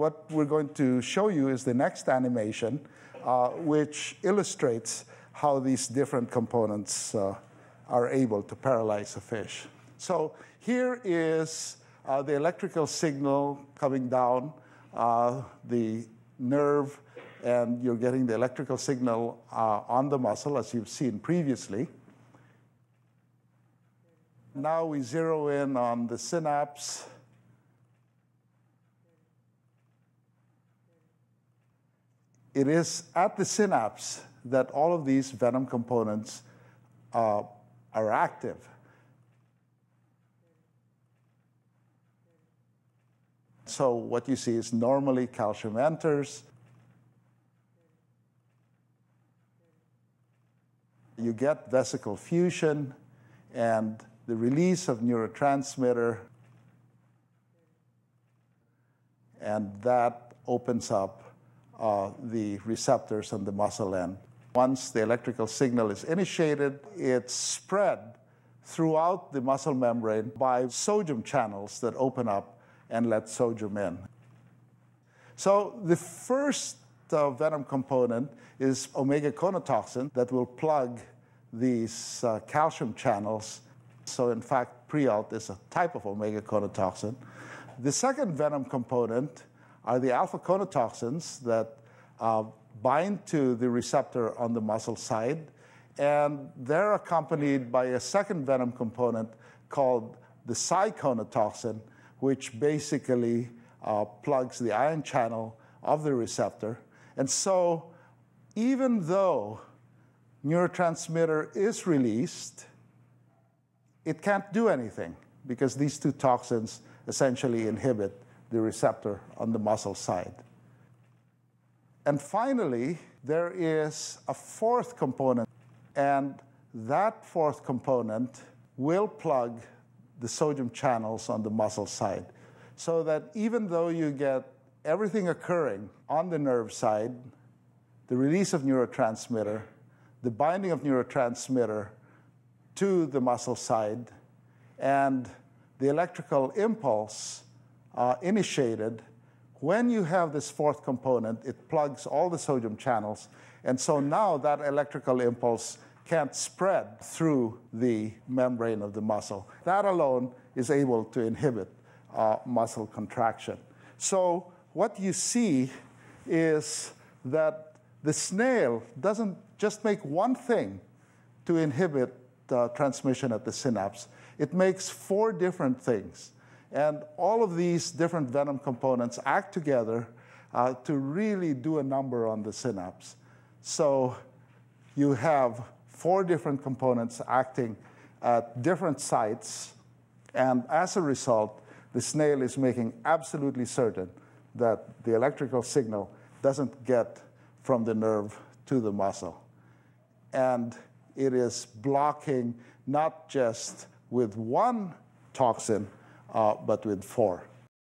What we're going to show you is the next animation, which illustrates how these different components are able to paralyze a fish. So here is the electrical signal coming down the nerve, and you're getting the electrical signal on the muscle, as you've seen previously. Now we zero in on the synapse. It is at the synapse that all of these venom components are active. So what you see is normally calcium enters. You get vesicle fusion and the release of neurotransmitter, and that opens up the receptors on the muscle end. Once the electrical signal is initiated, it's spread throughout the muscle membrane by sodium channels that open up and let sodium in. So the first venom component is omega-conotoxin that will plug these calcium channels. So in fact, Prialt is a type of omega-conotoxin. The second venom component are the alpha-conotoxins that bind to the receptor on the muscle side, and they're accompanied by a second venom component called the psi-conotoxin, which basically plugs the ion channel of the receptor. And so even though neurotransmitter is released, it can't do anything because these two toxins essentially inhibit the receptor on the muscle side. And finally, there is a fourth component, and that fourth component will plug the sodium channels on the muscle side, so that even though you get everything occurring on the nerve side, the release of neurotransmitter, the binding of neurotransmitter to the muscle side, and the electrical impulse initiated, when you have this fourth component, it plugs all the sodium channels, and so now that electrical impulse can't spread through the membrane of the muscle. That alone is able to inhibit muscle contraction. So what you see is that the snail doesn't just make one thing to inhibit transmission at the synapse. It makes 4 different things. And all of these different venom components act together to really do a number on the synapse. So you have 4 different components acting at different sites, and as a result, the snail is making absolutely certain that the electrical signal doesn't get from the nerve to the muscle. And it is blocking not just with one toxin, but with 4.